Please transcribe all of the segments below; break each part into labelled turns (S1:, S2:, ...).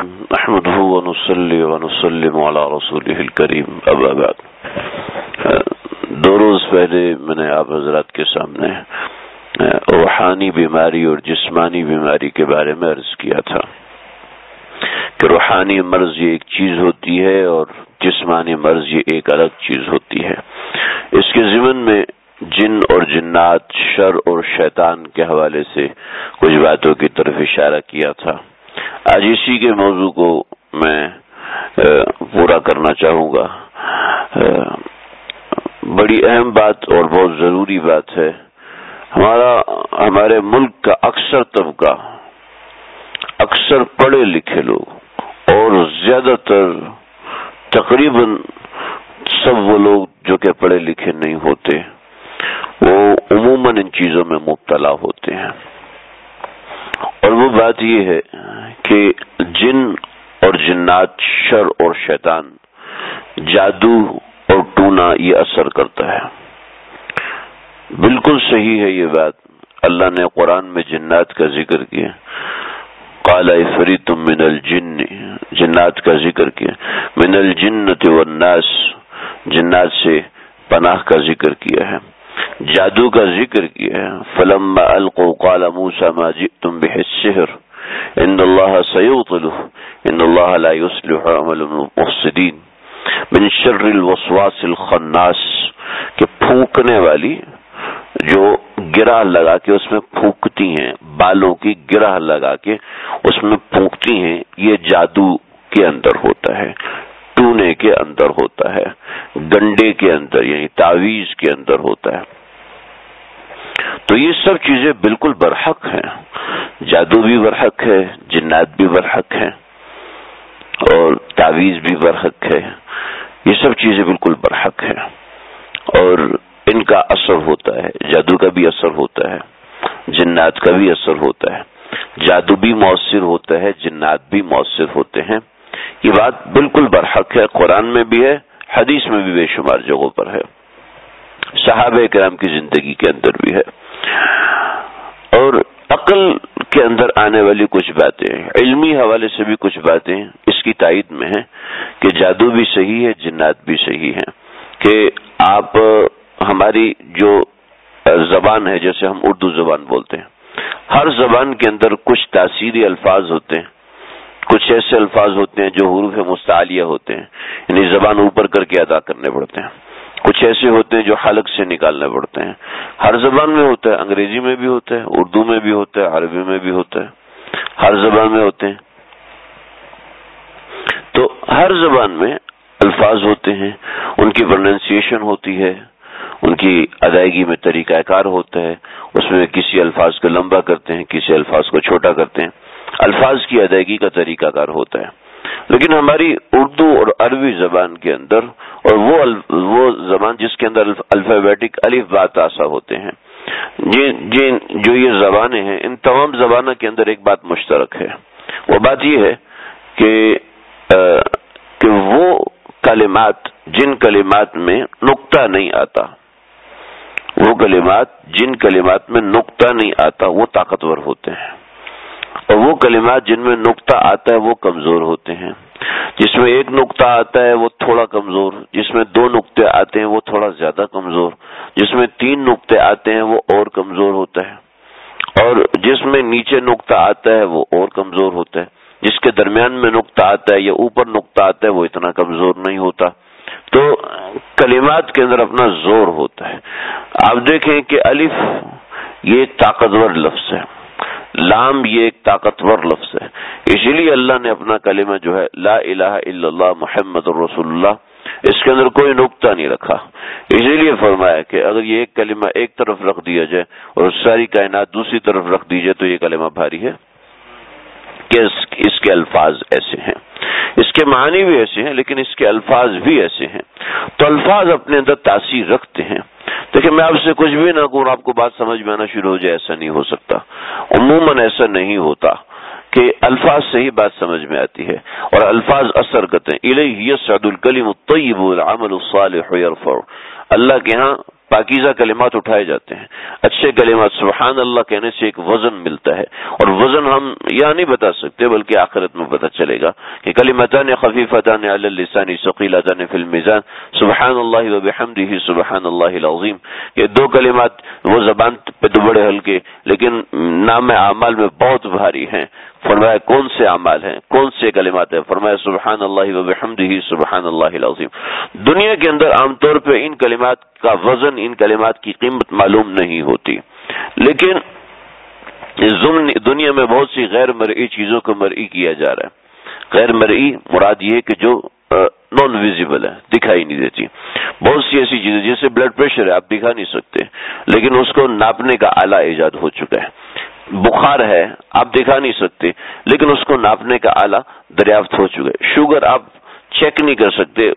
S1: نحمده ونصلي ونسلم على رسوله الكريم اما بعد. 2 روز پہلے میں نے آپ حضرات کے سامنے روحانی بیماری اور جسمانی بیماری کے بارے میں عرض کیا تھا کہ روحانی مرض یہ ایک چیز ہوتی ہے اور جسمانی مرض یہ ایک الگ چیز ہوتی ہے. اس کے ضمن میں جن اور جنات، شر اور شیطان کے حوالے سے کچھ باتوں کی طرف اشارہ کیا تھا. آج اسی کے موضوع کو میں پورا کرنا چاہوں گا. بڑی اہم بات اور بہت ضروری بات ہے. ہمارے ملک کا اکثر طبقہ، اکثر پڑھے لکھے لوگ اور زیادہ تر تقریباً سب وہ لوگ جو کہ پڑھے لکھے نہیں ہوتے، وہ عموماً ان چیزوں میں مبتلا ہوتے ہیں. اور وہ بات یہ ہے کہ جن اور جنات، شر اور شیطان، جادو اور ٹونا یہ اثر کرتا ہے. بالکل صحیح ہے یہ بات. اللہ نے قرآن میں جنات کا ذکر کیا، قال عفریت من الجن، جنات کا ذکر کیا، من الجنۃ والناس، جنات سے پناہ کا ذکر کیا ہے، جادو کا ذکر کیا ہے. فلما القوا قال موسى ما جئتم به السحر ان الله سيبطله ان الله لا يصلح عمل المفسدين من شر الوسواس الخناس، کہ پھونکنے والی جو گرہ لگا کے اس میں پھونکتی ہیں، بالوں کی گرہ لگا کے اس میں پھونکتی ہیں، یہ جادو کے اندر ہوتا ہے، ٹونے کے اندر ہوتا ہے، گنڈے کے اندر یعنی تعویذ کے اندر ہوتا ہے. تو یہ سب چیزیں بالکل برحق ہیں. جادو بھی برحق ہے، جنات بھی برحق ہیں اور تعویذ بھی برحق ہے. یہ سب چیزیں بالکل برحق ہیں اور ان کا اثر ہوتا ہے. جادو کا بھی اثر ہوتا ہے، جنات کا بھی اثر ہوتا ہے. جادو بھی مؤثر ہوتا ہے، جنات بھی مؤثر ہوتے ہیں. یہ بات بالکل برحق ہے. قرآن میں بھی ہے، حدیث میں بھی بے شمار جگہوں پر ہے، صحابہ کرام کی زندگی کے اندر بھی ہے. اور عقل کے اندر آنے والی کچھ باتیں، علمی حوالے سے بھی کچھ باتیں اس کی تائید میں ہیں کہ جادو بھی صحیح ہے، جنات بھی صحیح ہیں. کہ آپ ہماری جو زبان ہے، جیسے ہم اردو زبان بولتے ہیں، ہر زبان کے اندر کچھ تاثیری الفاظ ہوتے ہیں، کچھ ایسے الفاظ ہوتے ہیں جو حروف مستعلیہ ہوتے ہیں، یعنی زبان اوپر کر کے ادا کرنے پڑتے ہیں. کچھ ایسے ہوتے ہیں جو حلق سے نکالنے پڑتے ہیں. ہر زبان میں ہوتا ہے، انگریزی میں بھی ہوتا ہے، اردو میں بھی ہوتا ہے، عربی میں بھی ہوتا ہے، ہر زبان میں ہوتے ہیں. تو ہر زبان میں الفاظ ہوتے ہیں، ان کی پروننسیشن ہوتی ہے، ان کی ادائیگی میں طریقہ کار ہوتا ہے. اس میں کسی الفاظ کو لمبا کرتے ہیں، کسی الفاظ کو چھوٹا کرتے ہیں. الفاظ کی ادائیگی کا طریقہ کار ہوتا ہے. لیکن ہماری اردو اور عربی زبان کے اندر، اور وہ زبان جس کے اندر الفابیٹک الف با تا سا ہوتے ہیں، جو یہ زبانیں ہیں، ان تمام زبانوں کے اندر ایک بات مشترک ہے. وہ بات یہ ہے کہ وہ کلمات جن کلمات میں نقطہ نہیں آتا، وہ کلمات جن کلمات میں نقطہ نہیں آتا وہ طاقتور ہوتے ہیں، اور وہ کلمات جن میں نقطہ آتا ہے وہ کمزور ہوتے ہیں. جس میں ایک نقطہ آتا ہے وہ تھوڑا کمزور، جس میں 2 نقطے آتے ہیں وہ تھوڑا زیادہ کمزور، جس میں 3 نقطے آتے ہیں وہ اور کمزور ہوتا ہے، اور جس میں نیچے نقطہ آتا ہے وہ اور کمزور ہوتا ہے. جس کے درمیان میں نقطہ آتا ہے یا اوپر نقطہ آتا ہے وہ اتنا کمزور نہیں ہوتا. تو کلمات کے اندر اپنا زور ہوتا ہے. آپ دیکھیں کہ الف یہ ایک طاقتور لفظ ہے، لام یہ ایک طاقتور لفظ ہے. اسی لیے اللہ نے اپنا کلمہ جو ہے لا الہ الا اللہ محمد رسول اللہ، اس کے اندر کوئی نقطہ نہیں رکھا. اسی لیے فرمایا کہ اگر یہ ایک کلمہ ایک طرف رکھ دیا جائے اور ساری کائنات دوسری طرف رکھ دی جائے تو یہ کلمہ بھاری ہے. کہ اس کے الفاظ ایسے ہیں، اس کے معنی بھی ایسے ہیں، لیکن اس کے الفاظ بھی ایسے ہیں. تو الفاظ اپنے اندر تاثیر رکھتے ہیں. دیکھیں میں آپ سے کچھ بھی نہ کہوں، آپ کو بات سمجھ میں آنا شروع ہو جائے، ایسا نہیں ہو سکتا. عموماً ایسا نہیں ہوتا کہ الفاظ سے ہی بات سمجھ میں آتی ہے اور الفاظ اثر کرتے ہیں. الیہ یصعد الکلم الطیب والعمل الصالح یرفع. اللہ کے ہاں پاکیزہ کلمات اٹھائے جاتے ہیں، اچھے کلمات، سبحان اللہ کہنے سے ایک وزن ملتا ہے، اور وزن ہم یہاں نہیں بتا سکتے بلکہ آخرت میں پتہ چلے گا کہ کلمتان خفیفتان علی اللسان ثقیلتان فی المیزان سبحان اللہ و بحمدہ سبحان اللہ العظیم. یہ دو کلمات وہ زبان پہ تو بڑے ہلکے لیکن نام اعمال میں بہت بھاری ہیں. فرمایا کون سے اعمال ہیں، کون سے کلمات ہیں؟ فرمایا سبحان اللہ و بحمدہ سبحان اللہ العظیم. دنیا کے اندر عام طور پہ ان کلمات کا وزن، ان کلمات کی قیمت معلوم نہیں ہوتی، لیکن دنیا میں بہت سی غیر مرئی چیزوں کو مرئی کیا جا رہا ہے. غیر مرئی مراد یہ کہ جو نان ویزیبل ہے، دکھائی نہیں دیتی. بہت سی ایسی چیزیں جیسے بلڈ پریشر ہے، آپ دکھا نہیں سکتے لیکن اس کو ناپنے کا آلہ ایجاد ہو چکا ہے. بخار ہے، آپ دکھا نہیں سکتے لیکن اس کو ناپنے کا آلہ دریافت ہو چکا ہے. شوگر آپ چیک نہیں کر سکتے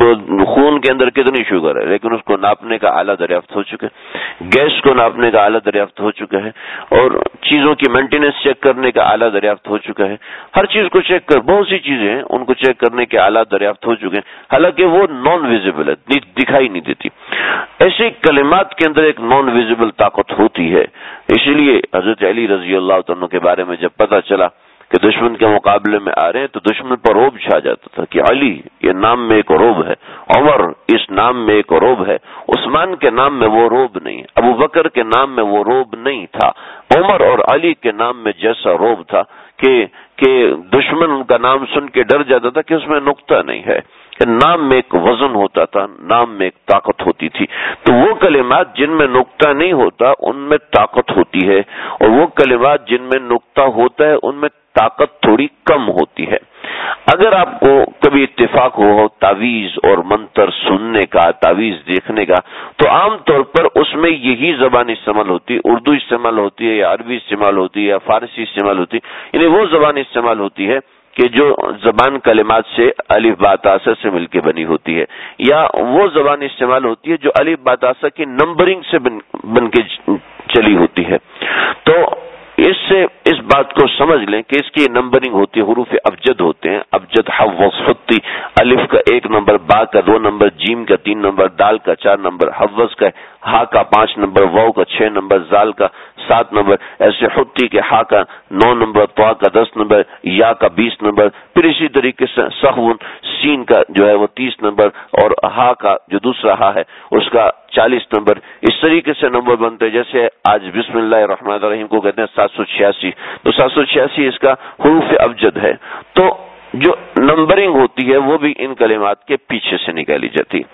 S1: خون کے اندر کتنی شوگر ہے لیکن اس کو ناپنے کا آلہ دریافت ہو چکا ہے. گیس کو ناپنے کا آلہ دریافت ہو چکا ہے، اور چیزوں کی مینٹیننس چیک کرنے کا آلہ دریافت ہو چکا ہے. ہر چیز کو چیک کر، بہت سی چیزیں ہیں ان کو چیک کرنے کے آلات دریافت ہو چکے ہیں، حالانکہ وہ نان ویزیبل ہے، دکھائی نہیں دیتی. ایسے کلمات کے اندر ایک نان ویزیبل طاقت ہوتی ہے. اسی لیے حضرت علی رضی اللہ عنہ کے بارے میں جب پتہ چلا کہ دشمن کے مقابلے میں آ رہے ہیں تو دشمن پر روب چھا جاتا تھا کہ علی یہ نام میں ایک روب ہے، عمر اس نام میں ایک روب ہے، عثمان کے نام میں وہ روب نہیں، ابو بکر کے نام میں وہ روب نہیں تھا، عمر اور علی کے نام میں جیسا روب تھا کہ دشمن ان کا نام سن کے ڈر جاتا تھا کہ اس میں نقطہ نہیں ہے. نام میں ایک وزن ہوتا تھا، نام میں ایک طاقت ہوتی تھی. تو وہ کلمات جن میں نقطہ نہیں ہوتا ان میں طاقت ہوتی ہے، اور وہ کلمات جن میں نقطہ ہوتا ہے ان میں طاقت تھوڑی کم ہوتی ہے. اگر آپ کو کبھی اتفاق ہو تعویذ اور منتر سننے کا، تعویذ دیکھنے کا، تو عام طور پر اس میں یہی زبان استعمال ہوتی ہے، اردو استعمال ہوتی ہے یا عربی استعمال ہوتی ہے یا فارسی استعمال ہوتی ہے، یعنی وہ زبان استعمال ہوتی ہے کہ جو زبان کلمات سے الف با تا سا سے مل کے بنی ہوتی ہے، یا وہ زبان استعمال ہوتی ہے جو الف با تا سا کی نمبرنگ سے بن کے چلی ہوتی ہے. تو اس سے اس بات کو سمجھ لیں کہ اس کی نمبرنگ ہوتی ہے، حروف ابجد ہوتے ہیں، ابجد حوض حتی، الف کا 1 نمبر، با کا 2 نمبر، جیم کا 3 نمبر، دال کا 4 نمبر، حوض کا ہا کا 5 نمبر، واو کا 6 نمبر، زال کا 7 نمبر، ایسے حتی کے ہا کا 9 نمبر، طا کا 10 نمبر، یا کا 20 نمبر، پھر اسی طریقے سے سخون سین کا جو ہے وہ 30 نمبر، اور ہا کا جو دوسرا ہا ہے اس کا 40 نمبر. اس طریقے سے نمبر بنتے ہیں. جیسے آج بسم اللہ الرحمن الرحیم کو کہتے ہیں 786، تو 786 اس کا حروف ابجد ہے. تو جو نمبرنگ ہوتی ہے وہ بھی ان کلمات کے پیچھے سے نکالی جاتی.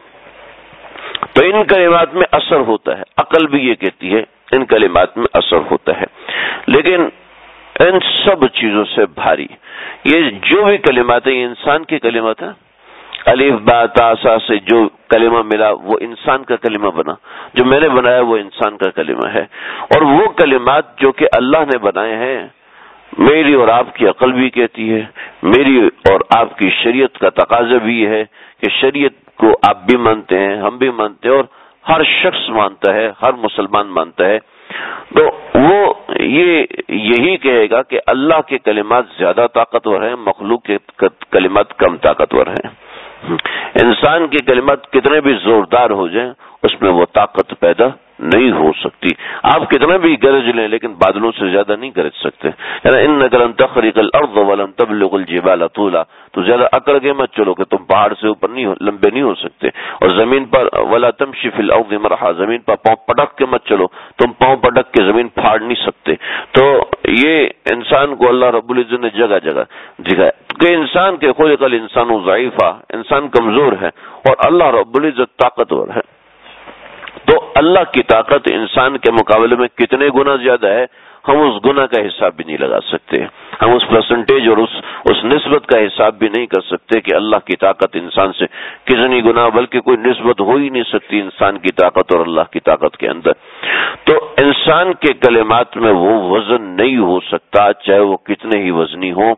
S1: تو ان کلمات میں اثر ہوتا ہے، عقل بھی یہ کہتی ہے ان کلمات میں اثر ہوتا ہے. لیکن ان سب چیزوں سے بھاری یہ جو بھی کلمات ہیں، یہ انسان کے کلمات ہیں. الف با تا سا سے جو کلمہ ملا وہ انسان کا کلمہ بنا، جو میں نے بنایا وہ انسان کا کلمہ ہے. اور وہ کلمات جو کہ اللہ نے بنائے ہیں، میری اور آپ کی عقل بھی کہتی ہے، میری اور آپ کی شریعت کا تقاضا بھی ہے کہ شریعت کو آپ بھی مانتے ہیں، ہم بھی مانتے ہیں، اور ہر شخص مانتا ہے، ہر مسلمان مانتا ہے. تو وہ یہی کہے گا کہ اللہ کے کلمات زیادہ طاقتور ہیں، مخلوق کے کلمات کم طاقتور ہیں. انسان کے کلمات کتنے بھی زوردار ہو جائیں اس میں وہ طاقت پیدا نہیں ہو سکتی. آپ کتنا بھی گرج لیں لیکن بادلوں سے زیادہ نہیں گرج سکتے. انک لن تخرق الارض ولن تبلغ الجبال طولا، تو زیادہ اکڑ کے مت چلو کہ تم پہاڑ سے اوپر لمبے نہیں ہو سکتے. اور زمین پر ولا تمشی فی الارض مرحا، زمین پر پاؤں پٹک کے مت چلو، تم پاؤں پٹک کے زمین پھاڑ نہیں سکتے. تو یہ انسان کو اللہ رب العزت نے جگہ جگہ دکھایا کہ انسان کے خلق الانسان ضعیفا، انسان کمزور ہے اور اللہ رب العزت طاقتور ہے. تو اللہ کی طاقت انسان کے مقابلے میں کتنے گنا زیادہ ہے ہم اس گنا کا حساب بھی نہیں لگا سکتے. ہم اس پرسنٹیج اور اس نسبت کا حساب بھی نہیں کر سکتے کہ اللہ کی طاقت انسان سے کتنی گنا، بلکہ کوئی نسبت ہو ہی نہیں سکتی انسان کی طاقت اور اللہ کی طاقت کے اندر. تو انسان کے کلمات میں وہ وزن نہیں ہو سکتا چاہے وہ کتنے ہی وزنی ہوں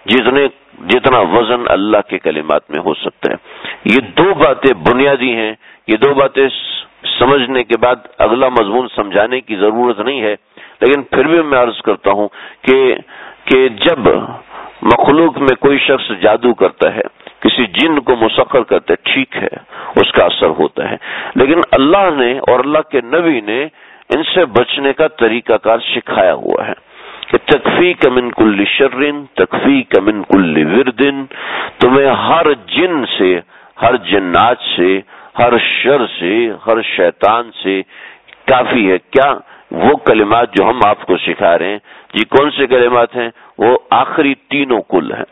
S1: جتنا وزن اللہ کے کلمات میں ہو سکتا ہے. یہ دو باتیں بنیادی ہیں. یہ دو باتیں سمجھنے کے بعد اگلا مضمون سمجھانے کی ضرورت نہیں ہے، لیکن پھر بھی میں عرض کرتا ہوں کہ جب مخلوق میں کوئی شخص جادو کرتا ہے کسی جن کو مسخر کرتے ہیں، ٹھیک ہے اس کا اثر ہوتا ہے، لیکن اللہ نے اور اللہ کے نبی نے ان سے بچنے کا طریقہ کار سکھایا ہوا ہے کہ تکفیک من کل شر تکفیک من کل ورد، تمہیں ہر جن سے، ہر جنات سے، ہر شر سے، ہر شیطان سے کافی ہے۔ کیا؟ وہ کلمات جو ہم آپ کو سکھا رہے ہیں جی، کون سے کلمات ہیں؟ وہ آخری تینوں کل ہیں۔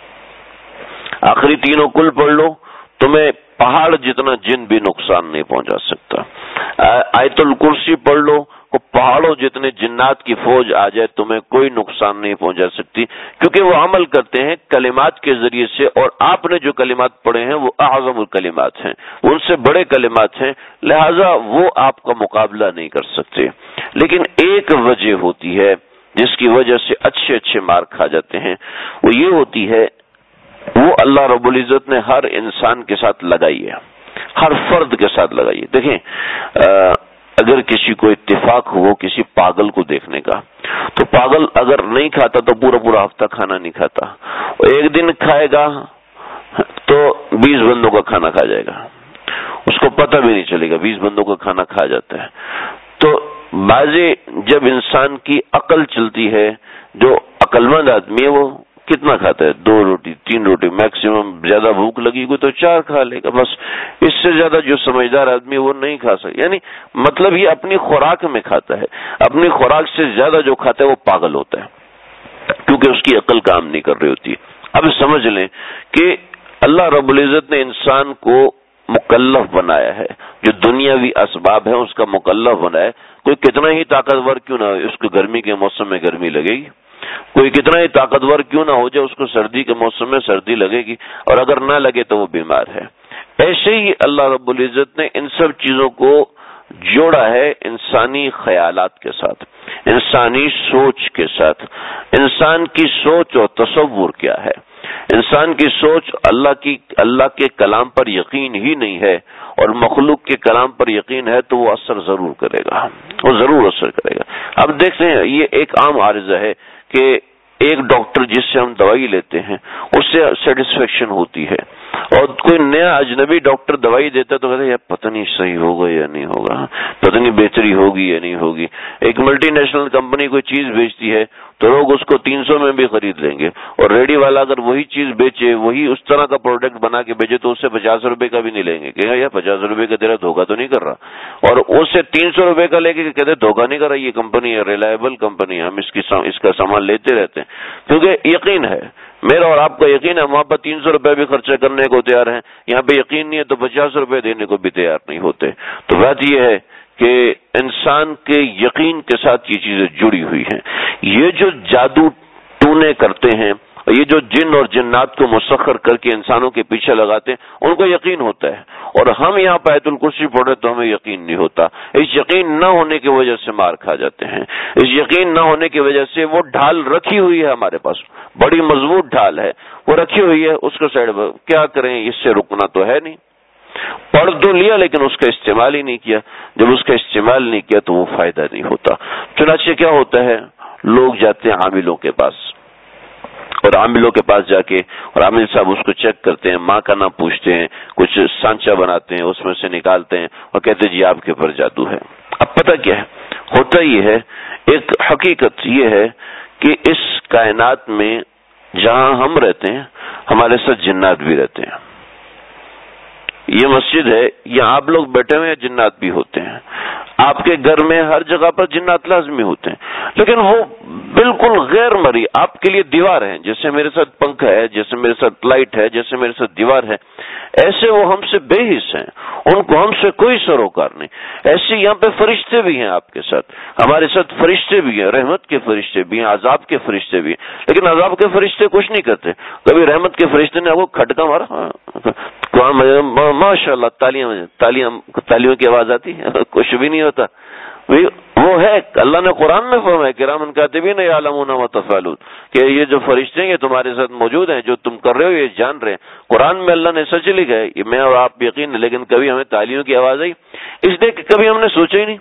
S1: آخری تینوں کل پڑھ لو، تمہیں پہاڑ جتنا جن بھی نقصان نہیں پہنچا سکتا۔ آیت الکرسی پڑھ لو، وہ پہاڑوں جتنے جنات کی فوج آ جائے تمہیں کوئی نقصان نہیں پہنچا سکتی، کیونکہ وہ عمل کرتے ہیں کلمات کے ذریعے سے، اور آپ نے جو کلمات پڑھے ہیں وہ اعظم الکلمات ہیں، ان سے بڑے کلمات ہیں، لہذا وہ آپ کا مقابلہ نہیں کر سکتے۔ لیکن ایک وجہ ہوتی ہے جس کی وجہ سے اچھے اچھے مار کھا جاتے ہیں، وہ یہ ہوتی ہے، وہ اللہ رب العزت نے ہر انسان کے ساتھ لگائی ہے، ہر فرد کے ساتھ لگائی ہے۔ دیکھیں، اگر کسی کو اتفاق ہو کسی پاگل کو دیکھنے کا، تو پاگل اگر نہیں کھاتا تو پورا پورا ہفتہ کھانا نہیں کھاتا، ایک دن کھائے گا تو 20 بندوں کا کھانا کھا جائے گا، اس کو پتہ بھی نہیں چلے گا 20 بندوں کا کھانا کھا جاتا ہے۔ تو بعضی جب انسان کی عقل چلتی ہے، جو عقل مند آدمی ہے وہ کتنا کھاتا ہے؟ 2 روٹی 3 روٹی میکسیمم، زیادہ بھوک لگی کوئی تو 4 کھا لے گا بس، اس سے زیادہ جو سمجھدار آدمی وہ نہیں کھا سکتا۔ یعنی مطلب یہ اپنی خوراک میں کھاتا ہے، اپنی خوراک سے زیادہ جو کھاتا ہے وہ پاگل ہوتا ہے، کیونکہ اس کی عقل کام نہیں کر رہی ہوتی۔ اب سمجھ لیں کہ اللہ رب العزت نے انسان کو مکلف بنایا ہے، جو دنیاوی اسباب ہیں اس کا مکلف بنایا ہے۔ کوئی کتنا ہی طاقتور کیوں نہ ہو، اس کو گرمی کے موسم میں گرمی لگے گی، کوئی کتنا ہی طاقتور کیوں نہ ہو جائے اس کو سردی کے موسم میں سردی لگے گی، اور اگر نہ لگے تو وہ بیمار ہے۔ ایسے ہی اللہ رب العزت نے ان سب چیزوں کو جوڑا ہے انسانی خیالات کے ساتھ، انسانی سوچ کے ساتھ۔ انسان کی سوچ اور تصور کیا ہے؟ انسان کی سوچ اللہ کے کلام پر یقین ہی نہیں ہے، اور مخلوق کے کلام پر یقین ہے تو وہ اثر ضرور کرے گا، وہ ضرور اثر کرے گا۔ اب دیکھتے ہیں، یہ ایک عام عارضہ ہے کہ ایک ڈاکٹر جس سے ہم دوائی لیتے ہیں اس سے سیٹسفیکشن ہوتی ہے، اور کوئی نیا اجنبی ڈاکٹر دوائی دیتا ہے تو کہتے ہیں یار پتہ نہیں صحیح ہوگا یا نہیں ہوگا، پتہ نہیں بہتری ہوگی یا نہیں ہوگی۔ ایک ملٹی نیشنل کمپنی کوئی چیز بیچتی ہے تو لوگ اس کو 300 میں بھی خرید لیں گے، اور ریڈی والا اگر وہی چیز بیچے، وہی اس طرح کا پروڈکٹ بنا کے بیچے تو اس سے 50 روپے کا بھی نہیں لیں گے، کہ یار 50 روپے کا تیرا دھوکہ تو نہیں کر رہا، اور اس سے 300 روپے کا لے کے کہتے دھوکہ نہیں کر رہا، یہ کمپنی ہے ریلائبل کمپنی ہے، ہم اس کا سامان لیتے رہتے ہیں، کیونکہ یقین ہے، میرا اور آپ کا یقین ہے، وہاں پر 300 روپے بھی خرچہ کرنے کو تیار ہیں، یہاں پہ یقین نہیں ہے تو 50 روپے دینے کو بھی تیار نہیں ہوتے۔ تو بات یہ ہے کہ انسان کے یقین کے ساتھ یہ چیزیں جڑی ہوئی ہیں۔ یہ جو جادو ٹونے کرتے ہیں، یہ جو جن اور جنات کو مسخر کر کے انسانوں کے پیچھے لگاتے ہیں، ان کو یقین ہوتا ہے، اور ہم یہاں پہ آیت الکرسی پڑھے تو ہمیں یقین نہیں ہوتا۔ اس یقین نہ ہونے کی وجہ سے مار کھا جاتے ہیں، اس یقین نہ ہونے کی وجہ سے وہ ڈھال رکھی ہوئی ہے ہمارے پاس، بڑی مضبوط ڈھال ہے، وہ رکھی ہوئی ہے، اس کو سائڈ پر کیا کریں، اس سے رکنا تو ہے نہیں۔ پڑھ تو لیا لیکن اس کا استعمال ہی نہیں کیا، جب اس کا استعمال نہیں کیا تو وہ فائدہ نہیں ہوتا۔ چنانچہ کیا ہوتا ہے، لوگ جاتے ہیں عاملوں کے پاس، اور عاملوں کے پاس جا کے، اور عامل صاحب اس کو چیک کرتے ہیں، ماں کا نام پوچھتے ہیں، کچھ سانچہ بناتے ہیں، اس میں سے نکالتے ہیں اور کہتے ہیں جی آپ کے اوپر جادو ہے۔ اب پتہ کیا ہے، ہوتا یہ ہے، ایک حقیقت یہ ہے کہ اس کائنات میں جہاں ہم رہتے ہیں ہمارے ساتھ جنات بھی رہتے ہیں۔ یہ مسجد ہے، یہاں آپ لوگ بیٹھے ہوئے ہیں، جنات بھی ہوتے ہیں، آپ کے گھر میں ہر جگہ پر جنات لازمی ہوتے ہیں، لیکن وہ بالکل غیر مرئی آپ کے لیے دیوار ہیں، جیسے میرے ساتھ پنکھا ہے، جیسے میرے ساتھ لائٹ ہے، جیسے میرے ساتھ دیوار ہے، ایسے وہ ہم سے بے حس ہیں، ان کو ہم سے کوئی سروکار نہیں۔ ایسے یہاں پہ فرشتے بھی ہیں آپ کے ساتھ، ہمارے ساتھ فرشتے بھی ہیں، رحمت کے فرشتے بھی ہیں، عذاب کے فرشتے بھی ہیں، لیکن عذاب کے فرشتے کچھ نہیں کرتے۔ کبھی رحمت کے فرشتے نے آپ کو کھٹکا مارا، ماشاء اللہ تالیوں کی آواز آتی ہے، کچھ بھی نہیں ہوتا۔ وہ ہے، اللہ نے قرآن میں فرمایا کرام کاتبین یعلمون ما تفعلون، کہ یہ جو فرشتے ہیں یہ تمہارے ساتھ موجود ہیں، جو تم کر رہے ہو یہ جان رہے ہیں۔ قرآن میں اللہ نے سچ لکھا ہے، یہ میں اور آپ یقین ہے، لیکن کبھی ہمیں تالیوں کی آواز آئی اس لیے کہ کبھی ہم نے سوچا ہی نہیں،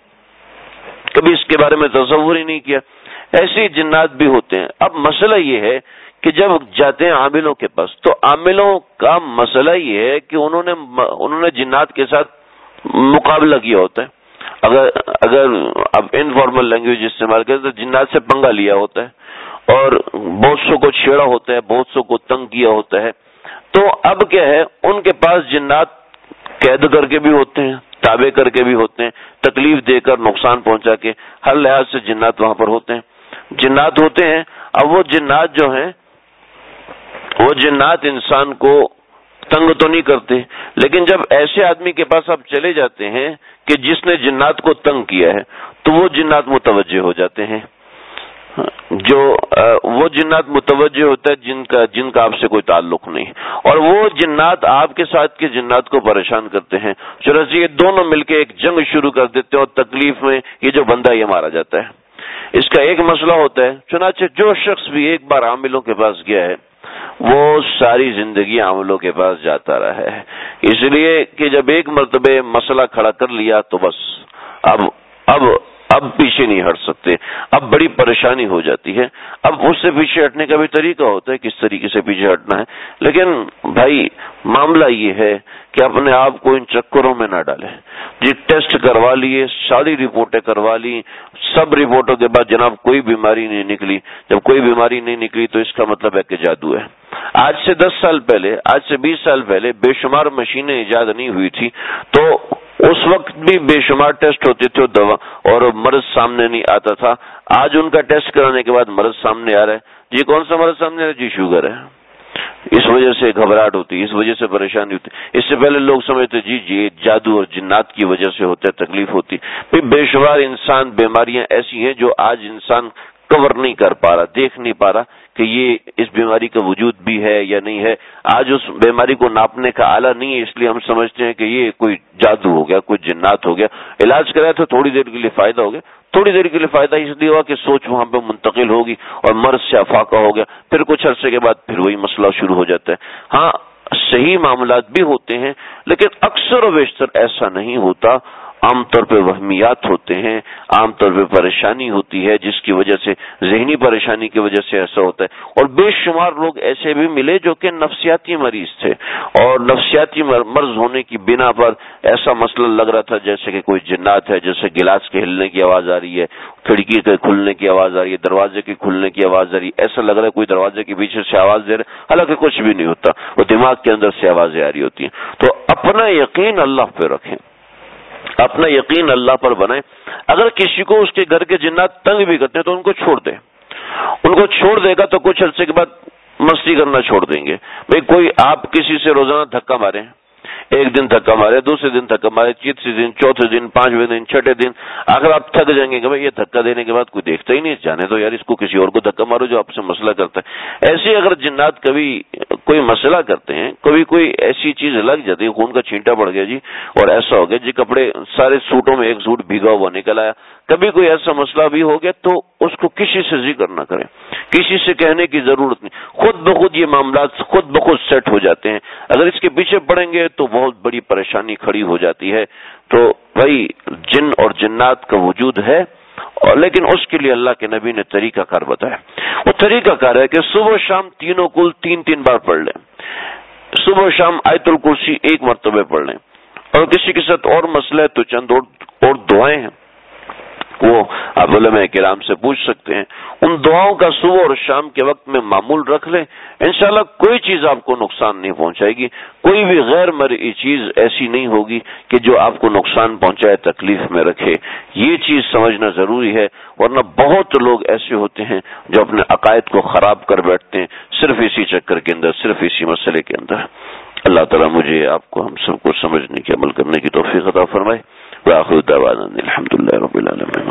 S1: کبھی اس کے بارے میں تصور ہی نہیں کیا۔ ایسے جنات بھی ہوتے ہیں۔ اب مسئلہ یہ ہے کہ جب جاتے ہیں عاملوں کے پاس تو عاملوں کا مسئلہ یہ ہے کہ انہوں نے جنات کے ساتھ مقابلہ کیا ہوتا ہے. اگر اب انفارمل لینگویج استعمال کریں تو جنات سے پنگا لیا ہوتا ہے اور بہت سو کو چھیڑا ہوتا ہے, بہت سو کو تنگ کیا ہوتا ہے. تو اب کیا ہے, ان کے پاس جنات قید کر کے بھی ہوتے ہیں, تابع کر کے بھی ہوتے ہیں, تکلیف دے کر نقصان پہنچا کے, ہر لحاظ سے جنات وہاں پر ہوتے ہیں. جنات ہوتے ہیں. اب وہ جنات جو ہیں وہ جنات انسان کو تنگ تو نہیں کرتے, لیکن جب ایسے آدمی کے پاس آپ چلے جاتے ہیں کہ جس نے جنات کو تنگ کیا ہے تو وہ جنات متوجہ ہو جاتے ہیں. جو وہ جنات متوجہ ہوتا ہے جن کا آپ سے کوئی تعلق نہیں, اور وہ جنات آپ کے ساتھ کے جنات کو پریشان کرتے ہیں. چنانچہ یہ دونوں مل کے ایک جنگ شروع کر دیتے ہیں اور تکلیف میں یہ جو بندہ یہ مارا جاتا ہے. اس کا ایک مسئلہ ہوتا ہے. چنانچہ جو شخص بھی ایک بار عاملوں کے پاس گیا ہے وہ ساری زندگی عاملوں کے پاس جاتا رہا ہے, اس لیے کہ جب ایک مرتبہ مسئلہ کھڑا کر لیا تو بس اب پیچھے نہیں ہٹ سکتے, اب بڑی پریشانی ہو جاتی ہے. اب اس سے پیچھے ہٹنے کا بھی طریقہ ہوتا ہے کس طریقے سے پیچھے ہٹنا ہے, لیکن بھائی معاملہ یہ ہے کہ اپنے آپ کو ان چکروں میں نہ ڈالیں. جی ٹیسٹ کروا لیے, ساری رپورٹیں کروا لی, سب رپورٹوں کے بعد جناب کوئی بیماری نہیں نکلی. جب کوئی بیماری نہیں نکلی تو اس کا مطلب ہے کہ جادو ہے. آج سے 10 سال پہلے, آج سے 20 سال پہلے بے شمار مشینیں ایجاد نہیں ہوئی تھی تو اس وقت بھی بے شمار ٹیسٹ ہوتے تھے دوا اور مرض سامنے نہیں آتا تھا. آج ان کا ٹیسٹ کرانے کے بعد مرض سامنے آ رہا ہے. جی کون سا مرض سامنے آ رہا ہے؟ جی شوگر ہے. اس وجہ سے گھبراہٹ ہوتی, اس وجہ سے پریشانی ہوتی. اس سے پہلے لوگ سمجھتے جی جادو اور جنات کی وجہ سے ہوتا ہے, تکلیف ہوتی. بے شمار انسان بیماریاں ایسی ہیں جو آج انسان کور نہیں کر پا رہا, دیکھ نہیں پا رہا کہ یہ اس بیماری کا وجود بھی ہے یا نہیں ہے. آج اس بیماری کو ناپنے کا آلہ نہیں ہے, اس لیے ہم سمجھتے ہیں کہ یہ کوئی جادو ہو گیا, کوئی جنات ہو گیا. علاج کرایا تو تھوڑی دیر کے لیے فائدہ ہو گیا, تھوڑی دیر کے لیے فائدہ اس لیے ہوا کہ سوچ وہاں پہ منتقل ہوگی اور مرض سے افاقہ ہو گیا. پھر کچھ عرصے کے بعد پھر وہی مسئلہ شروع ہو جاتا ہے. ہاں صحیح معاملات بھی ہوتے ہیں لیکن اکثر و بیشتر ایسا نہیں ہوتا. عام طور پہ وہمیات ہوتے ہیں, عام طور پہ پریشانی ہوتی ہے جس کی وجہ سے, ذہنی پریشانی کی وجہ سے ایسا ہوتا ہے. اور بے شمار لوگ ایسے بھی ملے جو کہ نفسیاتی مریض تھے اور نفسیاتی مرض ہونے کی بنا پر ایسا مسئلہ لگ رہا تھا جیسے کہ کوئی جنات ہے, جیسے گلاس کے ہلنے کی آواز آ رہی ہے, کھڑکی کے کھلنے کی آواز آ رہی ہے, دروازے کے کھلنے کی آواز آ رہی ہے. ایسا لگ رہا ہے کوئی دروازے کے پیچھے سے آواز دے رہا ہے, حالانکہ کچھ بھی نہیں ہوتا, وہ دماغ کے اندر سے آوازیں آ رہی ہوتی ہیں. تو اپنا یقین اللہ پہ رکھیں, اپنا یقین اللہ پر بنائیں. اگر کسی کو اس کے گھر کے جنات تنگ بھی کرتے ہیں تو ان کو چھوڑ دیں. ان کو چھوڑ دے گا تو کچھ عرصے کے بعد مستی کرنا چھوڑ دیں گے. بھئی کوئی آپ کسی سے روزانہ دھکا مارے, ایک دن دھکا مارے, دوسرے دن دھکا مارے, تیسرے دن, چوتھے دن, 5ویں دن, 6ٹھے دن, اگر آپ تھک جائیں گے کہ بھائی یہ دھکا دینے کے بعد کوئی دیکھتا ہی نہیں, جانے تو یار اس کو کسی اور کو دھکا مارو جو آپ سے مسئلہ کرتا ہے. ایسے اگر جنات کبھی کوئی مسئلہ کرتے ہیں, کبھی کوئی ایسی چیز لگ جاتی ہے, خون کا چھینٹا پڑ گیا جی اور ایسا ہو گیا جی, کپڑے سارے سوٹوں میں ایک سوٹ بھیگا ہوا نکل آیا, کبھی کوئی ایسا مسئلہ بھی ہو گیا تو اس کو کسی سے ذکر نہ کریں, کسی سے کہنے کی ضرورت نہیں. خود بخود یہ معاملات خود بخود سیٹ ہو جاتے ہیں. اگر اس کے پیچھے پڑیں گے تو بہت بڑی پریشانی کھڑی ہو جاتی ہے. تو بھائی جن اور جنات کا وجود ہے, اور لیکن اس کے لیے اللہ کے نبی نے طریقہ کار بتایا. وہ طریقہ کار ہے کہ صبح شام تینوں کل 3 بار پڑھ لیں. صبح شام آیت الکرسی 1 مرتبہ پڑھ لیں, اور کسی کے ساتھ اور مسئلہ ہے تو چند اور دعائیں ہیں وہ آپ علماء کرام سے پوچھ سکتے ہیں. ان دعاؤں کا صبح اور شام کے وقت میں معمول رکھ لیں, انشاءاللہ کوئی چیز آپ کو نقصان نہیں پہنچائے گی. کوئی بھی غیر مرئی چیز ایسی نہیں ہوگی کہ جو آپ کو نقصان پہنچائے, تکلیف میں رکھے. یہ چیز سمجھنا ضروری ہے, ورنہ بہت لوگ ایسے ہوتے ہیں جو اپنے عقائد کو خراب کر بیٹھتے ہیں صرف اسی چکر کے اندر, صرف اسی مسئلے کے اندر. اللہ تعالیٰ مجھے آپ کو ہم سب کو سمجھنے کی, عمل کرنے کی توفیق عطا فرمائے. وآخر دعوانا الحمدللہ رب العالمین.